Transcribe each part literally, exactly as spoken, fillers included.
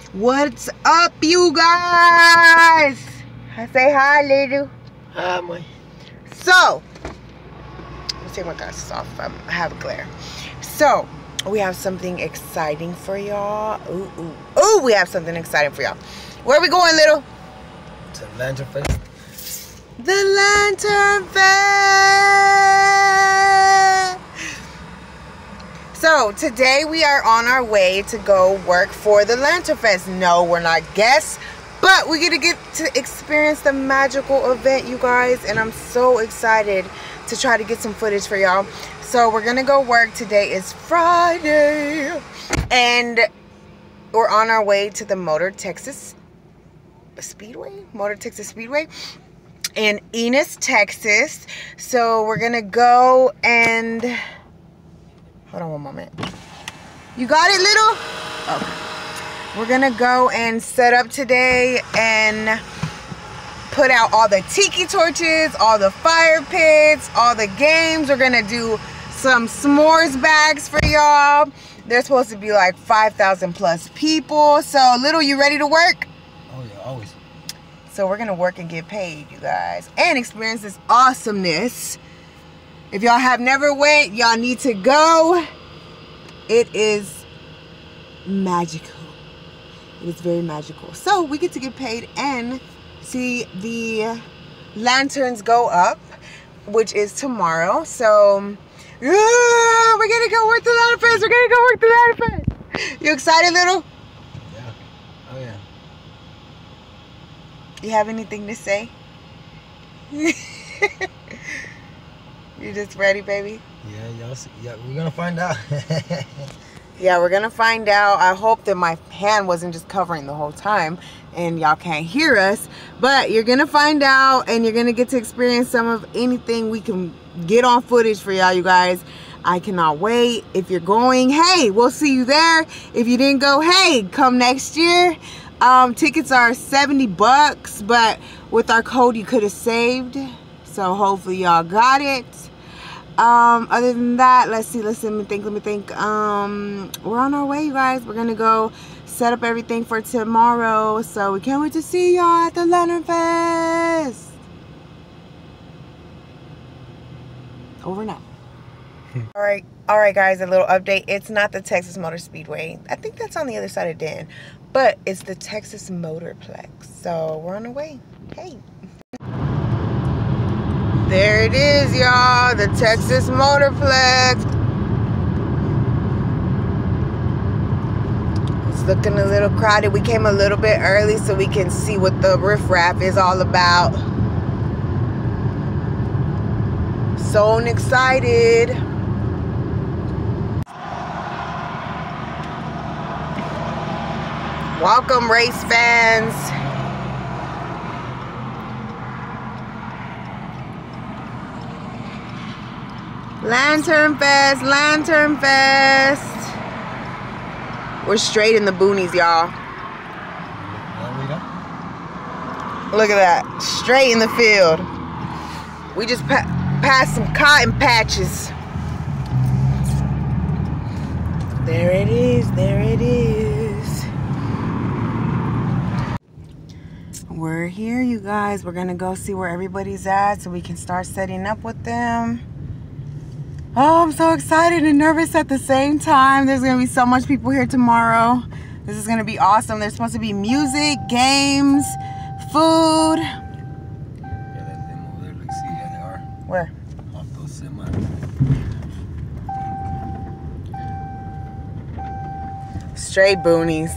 What's up, you guys? I say hi, little. Hi, my. So, let's take my glasses off. Um, I have a glare. So, we have something exciting for y'all. Ooh, ooh, ooh, we have something exciting for y'all. Where are we going, little? To Lantern Fest. The Lantern Fest! So, today we are on our way to go work for the Lantern Fest. No, we're not guests, but we get to get to experience the magical event, you guys, and I'm so excited to try to get some footage for y'all. So, we're gonna go work. Today is Friday, and we're on our way to the Motor Texas Speedway? Motor Texas Speedway in Ennis, Texas. So, we're gonna go and... Hold on one moment. You got it, little? Okay. We're gonna go and set up today and put out all the tiki torches, all the fire pits, all the games. We're gonna do some s'mores bags for y'all. There's supposed to be like five thousand plus people. So, little, you ready to work? Oh yeah, always. So we're gonna work and get paid, you guys, and experience this awesomeness. If y'all have never went, y'all need to go. It is magical. It is very magical. So we get to get paid and see the lanterns go up, which is tomorrow. So yeah, we're gonna go work the Lantern Fest. We're gonna go work the Lantern Fest. You excited, little? Yeah. Oh yeah. You have anything to say? You just ready, baby? Yeah, y'all. Yeah, we're gonna find out. Yeah, we're gonna find out. I hope that my hand wasn't just covering the whole time and y'all can't hear us. But you're gonna find out, and you're gonna get to experience some of anything we can get on footage for y'all, you guys. I cannot wait. If you're going, hey, we'll see you there. If you didn't go, hey, come next year. Um, tickets are seventy bucks, but with our code you could have saved. So hopefully y'all got it. Um, other than that, let's see, let's let me think, let me think. Um, we're on our way, you guys. We're gonna go set up everything for tomorrow. So we can't wait to see y'all at the Lantern Fest. Over now. all right, all right, guys, a little update. It's not the Texas Motor Speedway. I think that's on the other side of Den, but it's the Texas Motorplex. So we're on our way. Hey. There it is, y'all, the Texas Motorplex. It's looking a little crowded. We came a little bit early so we can see what the riffraff is all about. So excited. Welcome, race fans. Lantern Fest, Lantern Fest. We're straight in the boonies, y'all. Look at that, straight in the field. We just pa passed some cotton patches. There it is, there it is. We're here, you guys. We're gonna go see where everybody's at so we can start setting up with them. Oh, I'm so excited and nervous at the same time. There's gonna be so much people here tomorrow. This is gonna be awesome. There's supposed to be music, games, food. Yeah, that's them over there. Let's see, yeah, they are. Where? Off those semi. Straight boonies.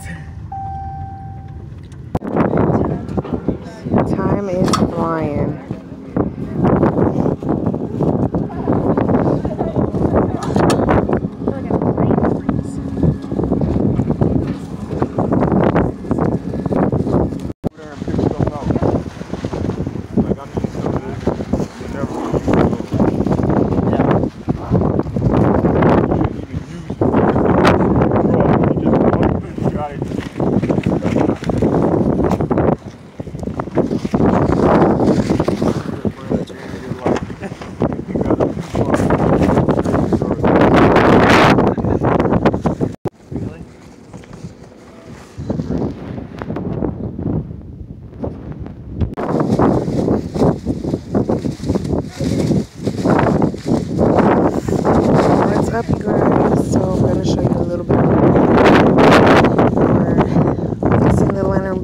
Time is flying. Got it.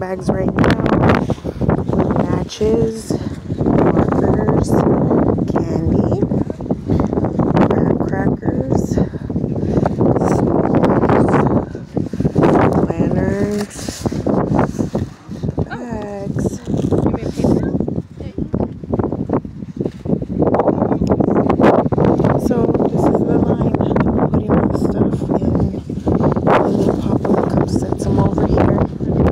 bags right now with matches, markers, candy, graham crackers, s'mores, lanterns, bags. So this is the line. I'm putting all the stuff in. And then Papa comes sets them over here.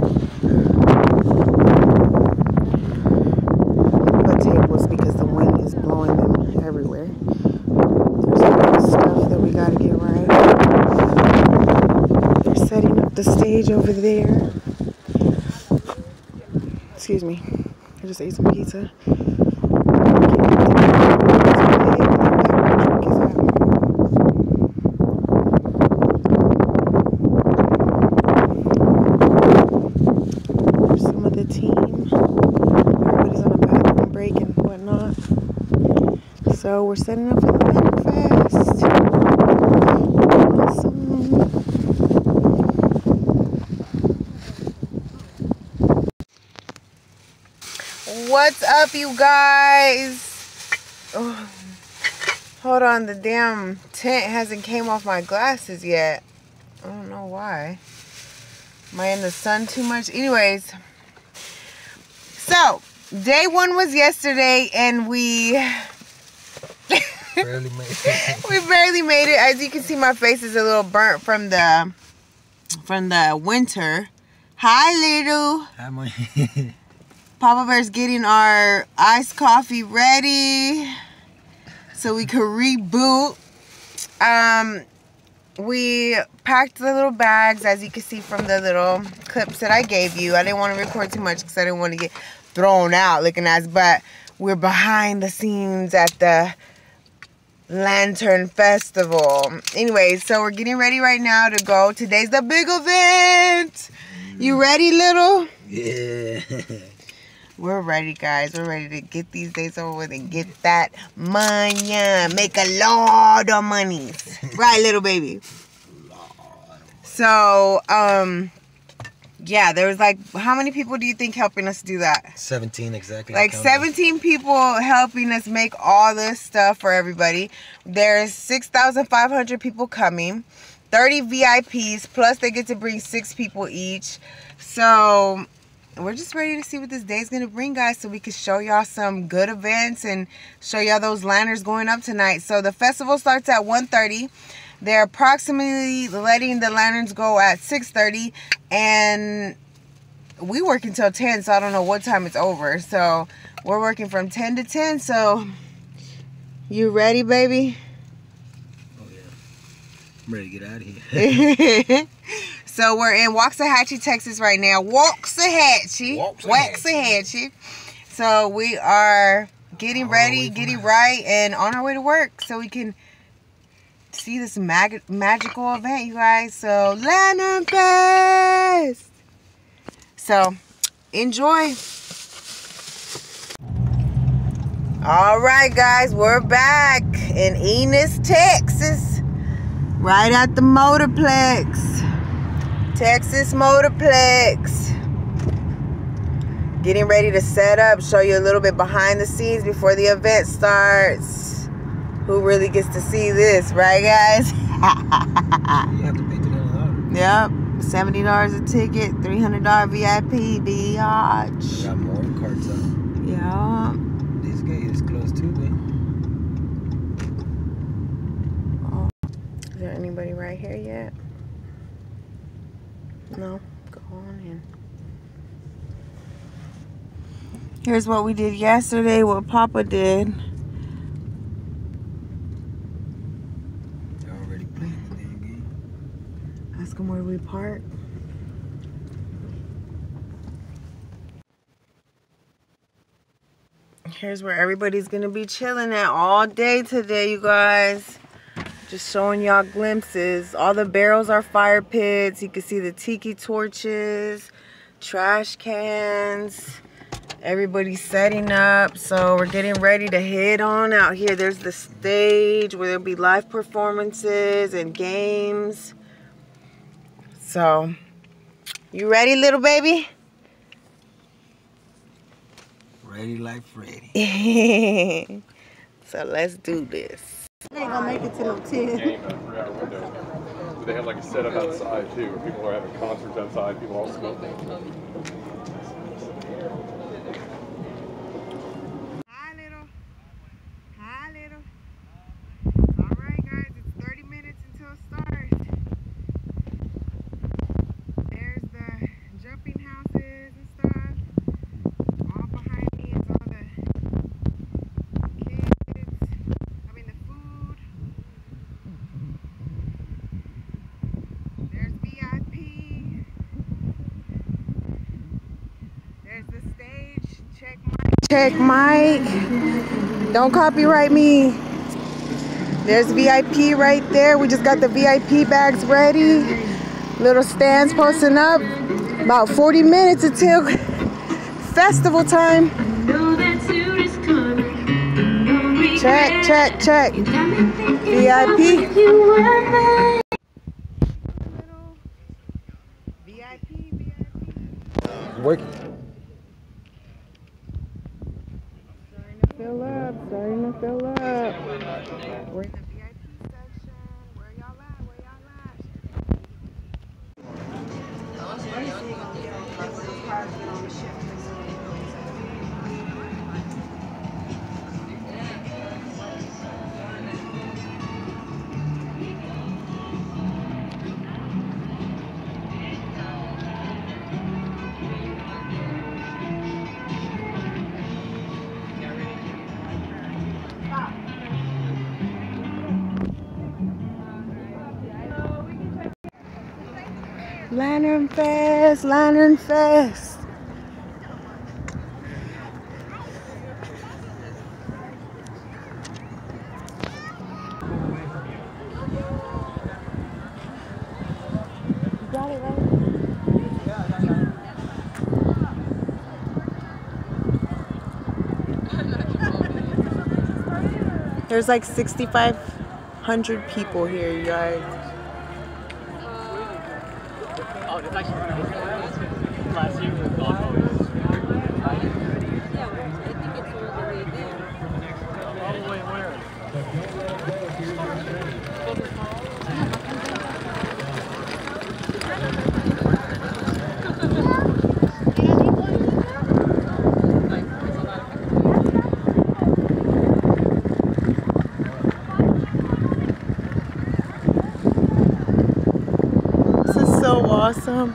But tables because the wind is blowing them everywhere. There's a lot of stuff that we gotta get right. They're setting up the stage over there. Excuse me. I just ate some pizza. So we're setting up for the Winter Fest. Awesome. What's up, you guys? Oh, hold on, the damn tint hasn't came off my glasses yet. I don't know why. Am I in the sun too much? Anyways, so day one was yesterday, and we barely made it. we barely made it. As you can see, my face is a little burnt from the from the winter. Hi, little. Hi, my. Papa Bear's getting our iced coffee ready so we could reboot. Um, we packed the little bags, as you can see from the little clips that I gave you. I didn't want to record too much because I didn't want to get thrown out looking at, but we're behind the scenes at the Lantern Festival. Anyways, so we're getting ready right now to go. Today's the big event. You ready, little? Yeah. We're ready, guys. We're ready to get these days over with and get that money. Make a lot of money. Right, little baby? So, um, yeah, there was like, how many people do you think helping us do that? seventeen exactly. Like seventeen people helping us make all this stuff for everybody. There's six thousand five hundred people coming. thirty V I Ps, plus they get to bring six people each. So we're just ready to see what this day is going to bring, guys, so we can show y'all some good events and show y'all those lanterns going up tonight. So the festival starts at one thirty. They're approximately letting the lanterns go at six thirty, and we work until ten, so I don't know what time it's over. So we're working from ten to ten. So you ready, baby? Oh yeah, I'm ready to get out of here. So we're in Waxahachie, Texas right now. Waxahachie. Waxahachie. Waxahachie. So we are getting All ready, the way from getting there. right, and on our way to work so we can see this mag magical event, you guys. So Lantern Fest. So enjoy. All right, guys, we're back in Ennis, Texas, right at the Motorplex. Texas Motorplex. Getting ready to set up, show you a little bit behind the scenes before the event starts. Who really gets to see this, right, guys? You have to pay three hundred dollars. Yep, seventy dollars a ticket, three hundred dollars V I P, biatch. Got more cards up. Yeah. This gate is close too, man. Oh. Is there anybody right here yet? No, go on in. Here's what we did yesterday, what Papa did. They're already playing the damn game. Ask them where we park. Here's where everybody's gonna be chilling at all day today, you guys. Just showing y'all glimpses. All the barrels are fire pits. You can see the tiki torches, trash cans. Everybody's setting up. So we're getting ready to head on out here. There's the stage where there'll be live performances and games. So, you ready, little baby? Ready like Freddy. So let's do this. I ain't gonna make it to no ten. Game at a three-hour window. But they have like a setup outside too, where people are having concerts outside. People all smoke. Hi, little. Hi, little. All right, guys, it's thirty minutes until start. There's the jumping houses and stuff. All behind me is all the kids. I mean, the food. There's V I P. There's the stage. Check mic. Check mic. Don't copyright me. There's V I P right there. We just got the V I P bags ready. Little stands posting up. About forty minutes until festival time. Check, check, check. V I P. V I P, V I P. Working. Starting to fill up, starting to fill up. We're in the V I P section. Where y'all at? Where y'all Lantern Fest, Lantern Fest. Got it right. There's like sixty-five hundred people here, you guys. Oh, it's actually last year with golf. All the way where? This is so awesome.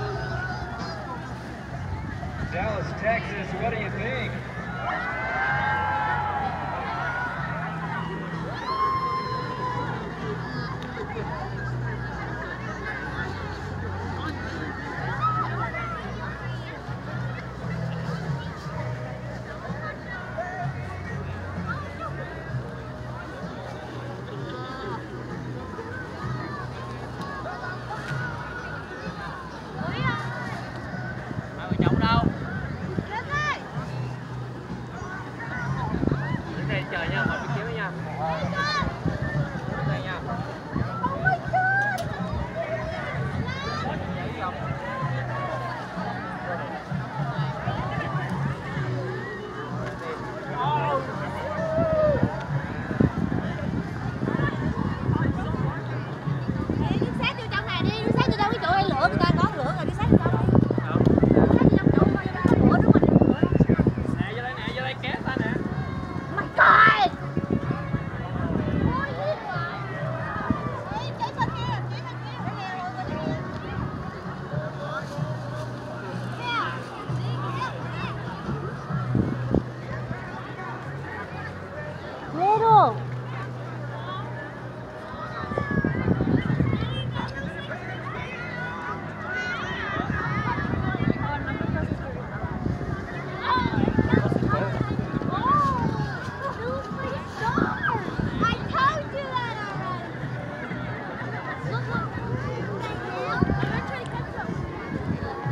Dallas, Texas, what do you think?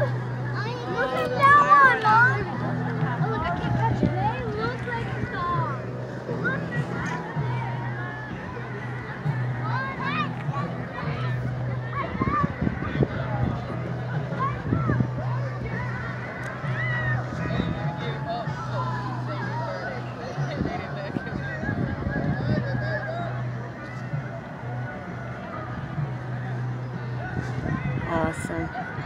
Look at that one, Mom. Oh, look, I can't touch it. They look like stars. Look. Awesome.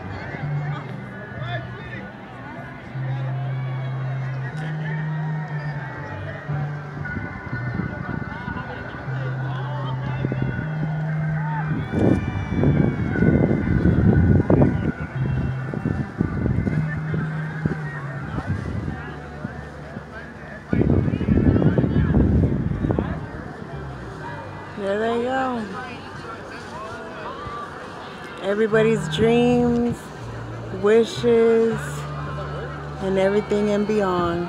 There they go. Everybody's dreams, wishes, and everything and beyond.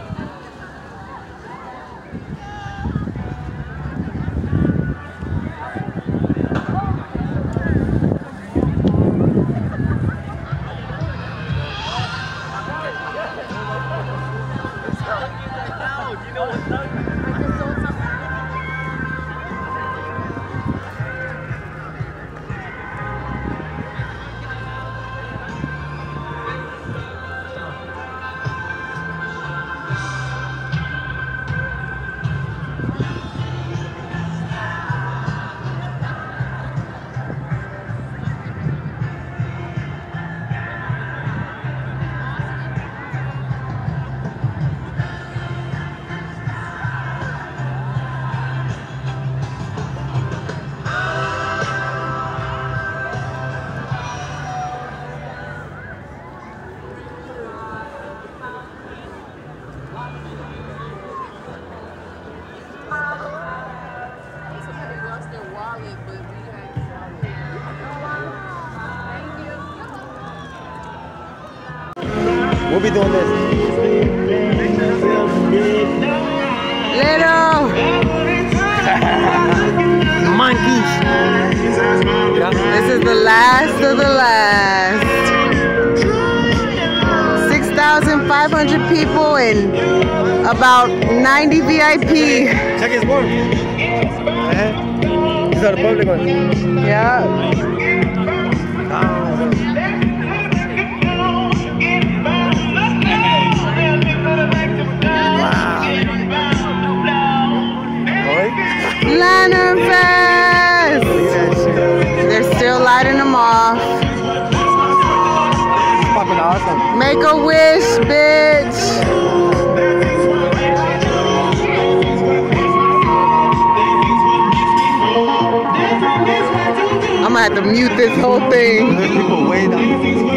We'll be doing this. Little Monkeys. This is the last of the last. six thousand five hundred people and about ninety V I P. Check his board. These are the public ones. Yeah. Lantern Fest! They're still lighting them off. Fucking awesome. Make a wish, bitch! I'm gonna have to mute this whole thing. There's people way down.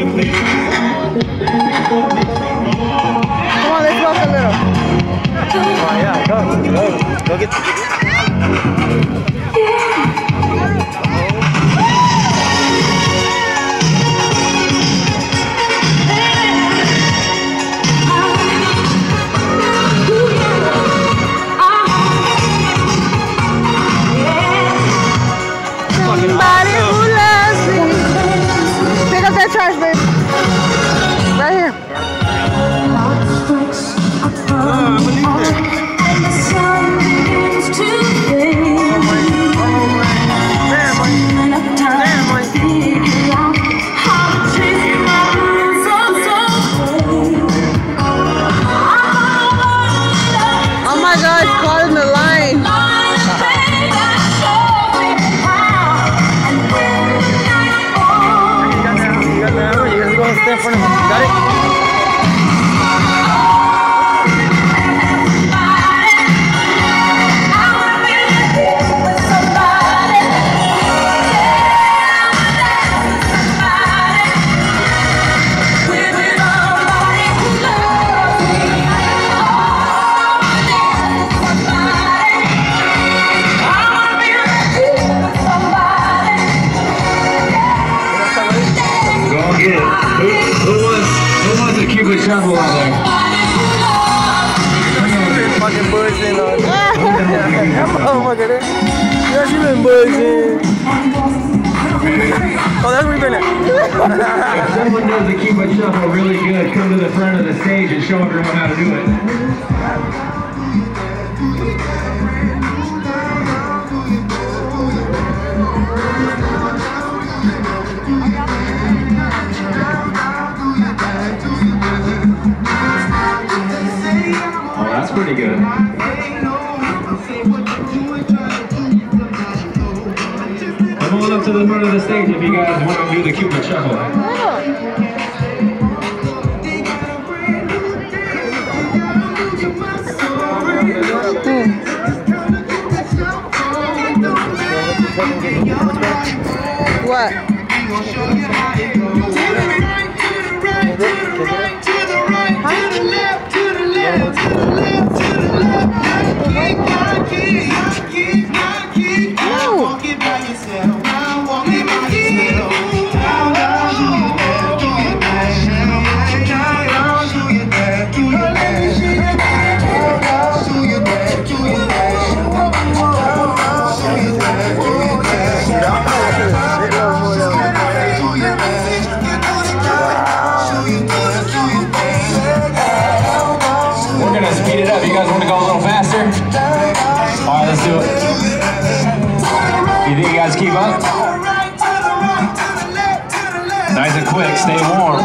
Come on, let's walk a little. Oh yeah, go, go, go get the Somebody who loves me. Pick up that trash, baby. Right here. Oh, I believe it. Oh my God, it's calling the line. You're going to stand in front of him. Got it? Travel out there. Fucking buzzing on that motherfucker there. Yeah, she been buzzing. Oh, that's Reaper now. If someone does the Cupid Shuffle really good, come to the front of the stage and show everyone how to do it. Oh, that's pretty good. Come on up to the front of the stage if you guys want to do the Cupid Shuffle. What? We're gonna speed it up. You guys want to go a little faster? All right, let's do it. You think you guys keep up? Nice and quick. Stay warm.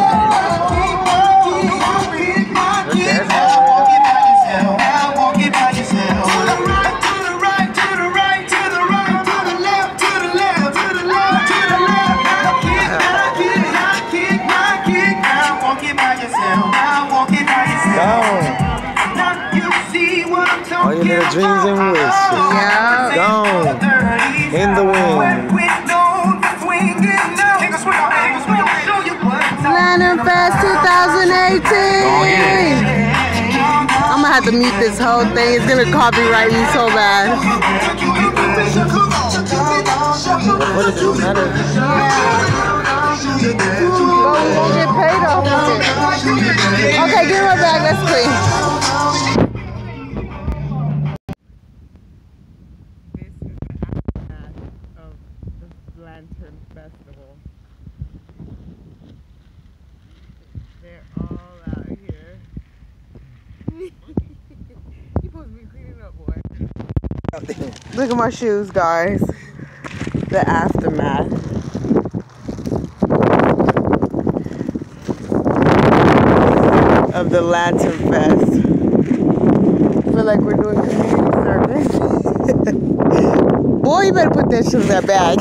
All your little dreams and wishes. Yeah. Gone in the wind. Lantern Fest twenty eighteen. I'm gonna have to mute this whole thing. It's gonna copyright me so bad. What does it matter? But we won't get paid off of it. Okay, give her back. Let's clean. This is the aftermath of the Lantern Festival. They're all out here. You supposed to be cleaning up, boy. Look at my shoes, guys. The aftermath. Of the Lantern Fest. I feel like we're doing community service. Boy, you better put that shit in that bag.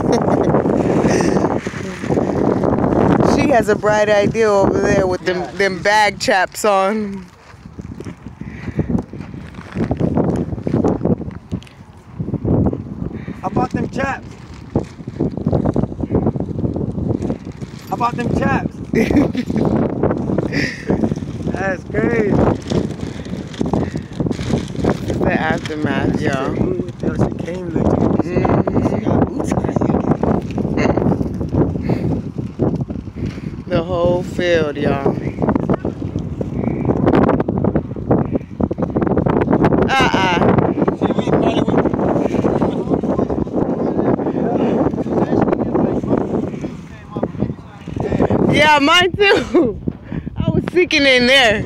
She has a bright idea over there with them, yeah, them bag chaps on. How about them chaps? How about them chaps? That's crazy. It's the aftermath, y'all. She came looking. She got boots on. The whole field, y'all. Uh-uh. Yeah, mine too. I was sinking in there.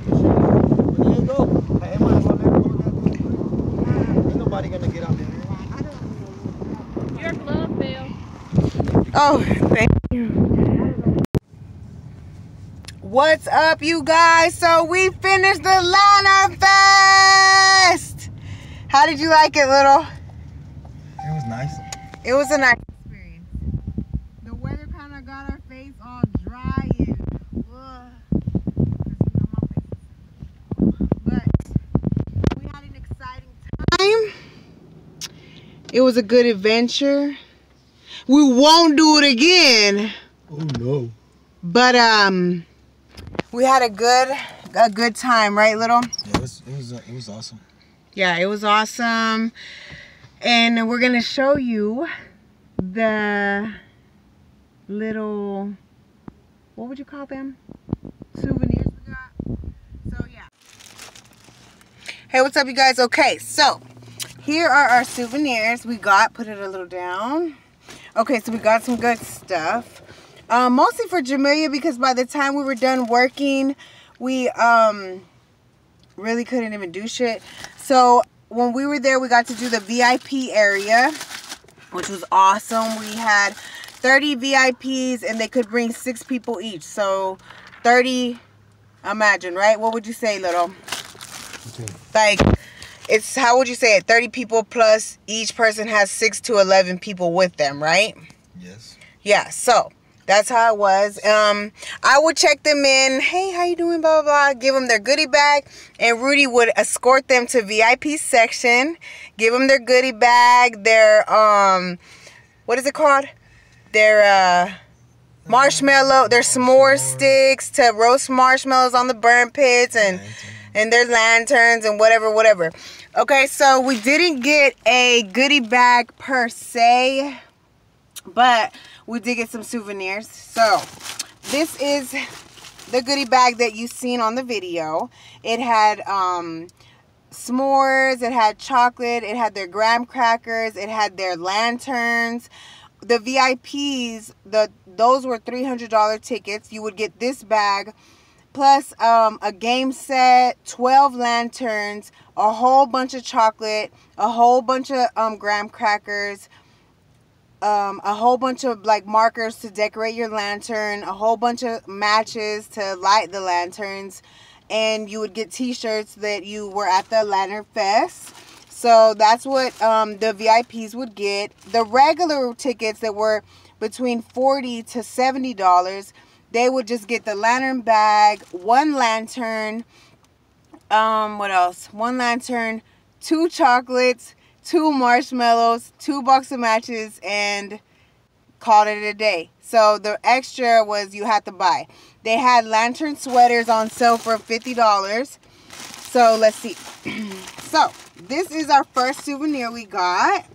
Nobody gonna get out there. Your glove failed. Oh, thank you. What's up, you guys? So we finished the Lantern Fest. How did you like it, little? It was nice. It was a nice experience. The weather kind of got our face all dry and ugh. But we had an exciting time. It was a good adventure. We won't do it again. Oh no. But um, we had a good a good time, right, little? Yeah, it was it was uh, it was awesome. Yeah, it was awesome. And we're gonna show you the little, what would you call them? Souvenirs we got. So yeah. Hey, what's up, you guys? Okay, so here are our souvenirs we got. Put it a little down. Okay, so we got some good stuff. Um, mostly for Jamelia, because by the time we were done working, we um, really couldn't even do shit. So when we were there, we got to do the V I P area, which was awesome. We had thirty V I Ps, and they could bring six people each. So thirty, imagine, right? What would you say, little? Okay. Like, it's, how would you say it? thirty people plus each person has six to eleven people with them, right? Yes. Yeah, so that's how it was. Um, I would check them in. Hey, how you doing? Blah, blah, blah. Give them their goodie bag. And Rudy would escort them to V I P section. Give them their goodie bag. Their, um, what is it called? Their, uh, marshmallow. Their s'more sticks to roast marshmallows on the burn pits. And, and their lanterns and whatever, whatever. Okay, so we didn't get a goodie bag per se, but we did get some souvenirs. So this is the goodie bag that you've seen on the video. It had um, s'mores, it had chocolate, it had their graham crackers, it had their lanterns. The V I Ps, the those were three hundred dollar tickets. You would get this bag plus um, a game set, twelve lanterns, a whole bunch of chocolate, a whole bunch of um, graham crackers, Um, a whole bunch of like markers to decorate your lantern, a whole bunch of matches to light the lanterns, and you would get t-shirts that you were at the Lantern Fest. So that's what um, the V I Ps would get. The regular tickets that were between forty to seventy dollars, they would just get the lantern bag, one lantern, um, what else? One lantern, two chocolates, two marshmallows, two box of matches, and called it a day. So the extra was you had to buy. They had lantern sweaters on sale for fifty dollars. So let's see. So this is our first souvenir we got.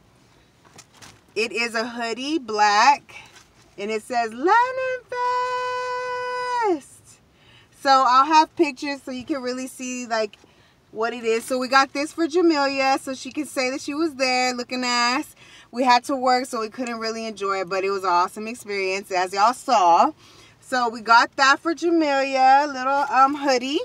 It is a hoodie, black, and it says Lantern Fest. So I'll have pictures so you can really see like what it is. So we got this for Jamelia so she could say that she was there looking ass. We had to work, so we couldn't really enjoy it, but it was an awesome experience, as y'all saw. So we got that for Jamelia, little um hoodie.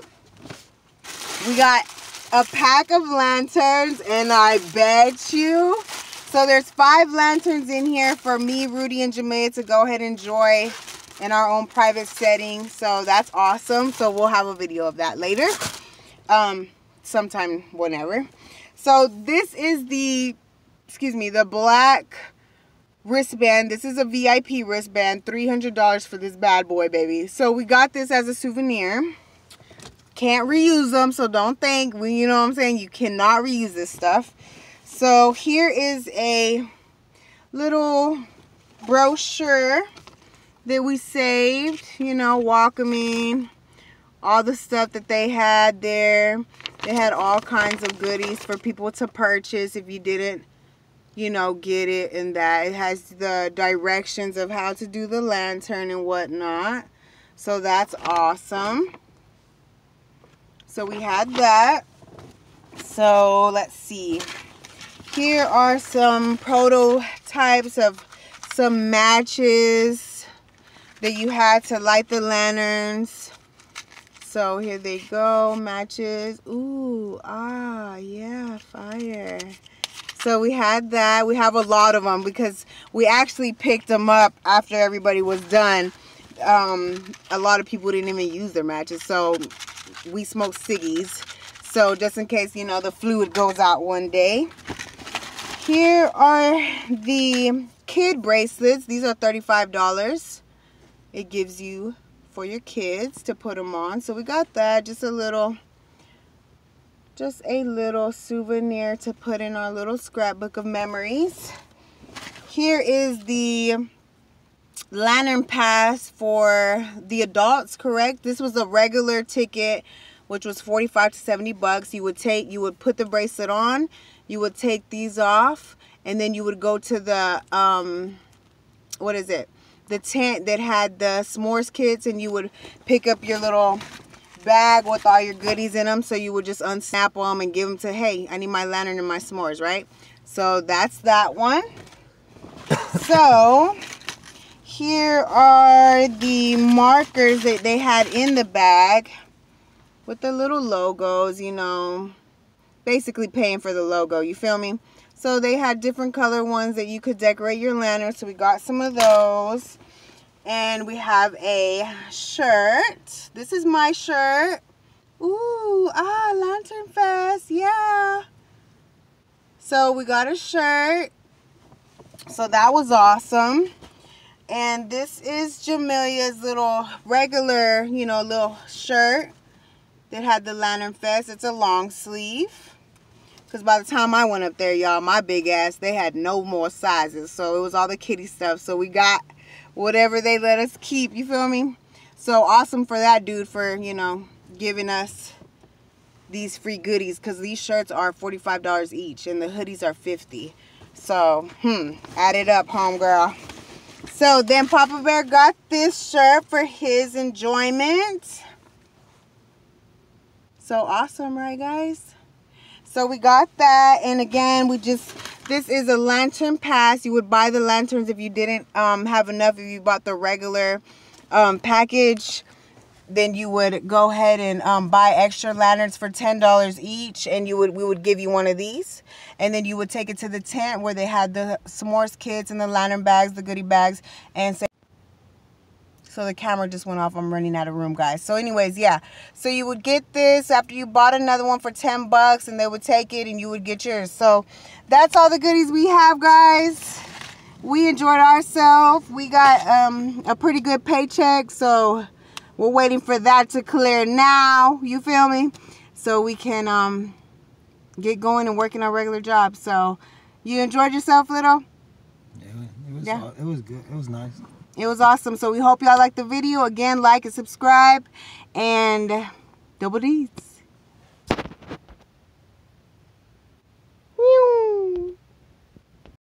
We got a pack of lanterns, and I bet you, so there's five lanterns in here for me, Rudy, and Jamelia to go ahead and enjoy in our own private setting. So that's awesome. So we'll have a video of that later. Um, sometime whenever. So this is the, excuse me, the black wristband. This is a V I P wristband, three hundred dollars for this bad boy, baby. So we got this as a souvenir. Can't reuse them, so don't think, we, you know what I'm saying, you cannot reuse this stuff. So here is a little brochure that we saved, you know, welcoming all the stuff that they had there. They had all kinds of goodies for people to purchase if you didn't, you know, get it, and that. It has the directions of how to do the lantern and whatnot. So that's awesome. So we had that. So let's see. Here are some prototypes of some matches that you had to light the lanterns. So here they go, matches. Ooh, ah, yeah, fire. So we had that. We have a lot of them because we actually picked them up after everybody was done. Um, a lot of people didn't even use their matches, so we smoked ciggies. So just in case, you know, the fluid goes out one day. Here are the kid bracelets. These are thirty-five dollars. It gives you for your kids to put them on. So we got that, just a little just a little souvenir to put in our little scrapbook of memories. Here is the lantern pass for the adults, correct? This was a regular ticket, which was forty-five to seventy bucks. You would take you would put the bracelet on, you would take these off, and then you would go to the um what is it? The tent that had the s'mores kits, and you would pick up your little bag with all your goodies in them. So you would just unsnap them and give them to, hey, I need my lantern and my s'mores, right? So that's that one. So here are the markers that they had in the bag with the little logos, you know, basically paying for the logo, you feel me? So they had different color ones that you could decorate your lantern, so we got some of those. And we have a shirt. This is my shirt. Ooh, ah, Lantern Fest, yeah. So we got a shirt. So that was awesome. And this is Jamilia's little regular, you know, little shirt that had the Lantern Fest. It's a long sleeve. Because by the time I went up there, y'all, my big ass, they had no more sizes. So it was all the kitty stuff. So we got whatever they let us keep, you feel me? So awesome for that dude for, you know, giving us these free goodies. Because these shirts are forty-five dollars each and the hoodies are fifty dollars. So, hmm, add it up, homegirl. So then Papa Bear got this shirt for his enjoyment. So awesome, right, guys? So we got that. And again, we just, this is a lantern pass. You would buy the lanterns if you didn't um, have enough. If you bought the regular um, package, then you would go ahead and um, buy extra lanterns for ten dollars each, and you would we would give you one of these, and then you would take it to the tent where they had the s'mores kits and the lantern bags, the goodie bags, and say. So the camera just went off. I'm running out of room, guys. So anyways, yeah. So you would get this after you bought another one for ten bucks, and they would take it and you would get yours. So that's all the goodies we have, guys. We enjoyed ourselves. We got um, a pretty good paycheck, so we're waiting for that to clear now. You feel me? So we can um, get going and working our regular jobs. So you enjoyed yourself, little? Yeah, it was, Yeah. it was good. It was nice. It was awesome. So we hope y'all liked the video. Again, like and subscribe. And double D's.